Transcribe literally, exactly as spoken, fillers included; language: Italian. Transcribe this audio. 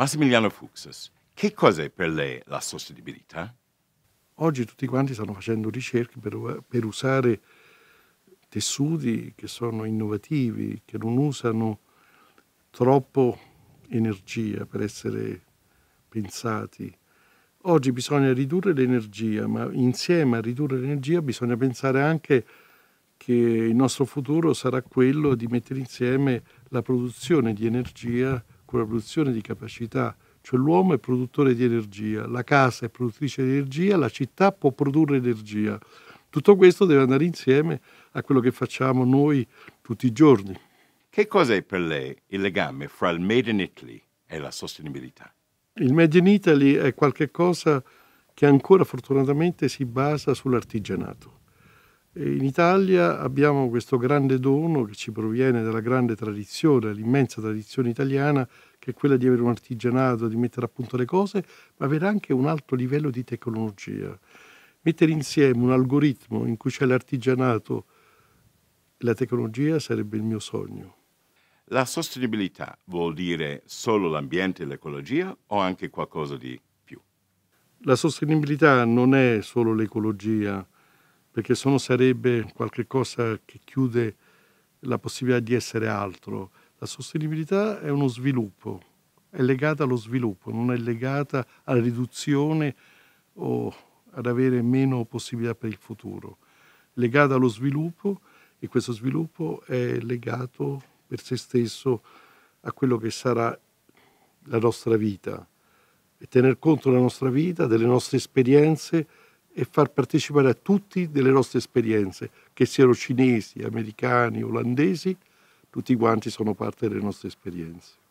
Massimiliano Fuksas, che cos'è per lei la sostenibilità? Oggi tutti quanti stanno facendo ricerche per, per usare tessuti che sono innovativi, che non usano troppo energia per essere pensati. Oggi bisogna ridurre l'energia, ma insieme a ridurre l'energia bisogna pensare anche che il nostro futuro sarà quello di mettere insieme la produzione di energia con la produzione di capacità. Cioè l'uomo è produttore di energia, la casa è produttrice di energia, la città può produrre energia. Tutto questo deve andare insieme a quello che facciamo noi tutti i giorni. Che cos'è per lei il legame fra il Made in Italy e la sostenibilità? Il Made in Italy è qualcosa che ancora fortunatamente si basa sull'artigianato. E in Italia abbiamo questo grande dono che ci proviene dalla grande tradizione, l'immensa tradizione italiana, che è quella di avere un artigianato, di mettere a punto le cose, ma avere anche un alto livello di tecnologia. Mettere insieme un algoritmo in cui c'è l'artigianato e la tecnologia sarebbe il mio sogno. La sostenibilità vuol dire solo l'ambiente e l'ecologia o anche qualcosa di più? La sostenibilità non è solo l'ecologia, perché se no sarebbe qualcosa che chiude la possibilità di essere altro. La sostenibilità è uno sviluppo, è legata allo sviluppo, non è legata alla riduzione o ad avere meno possibilità per il futuro. È legata allo sviluppo e questo sviluppo è legato per se stesso a quello che sarà la nostra vita e tener conto della nostra vita, delle nostre esperienze e far partecipare a tutti delle nostre esperienze, che siano cinesi, americani, olandesi, tutti quanti sono parte delle nostre esperienze.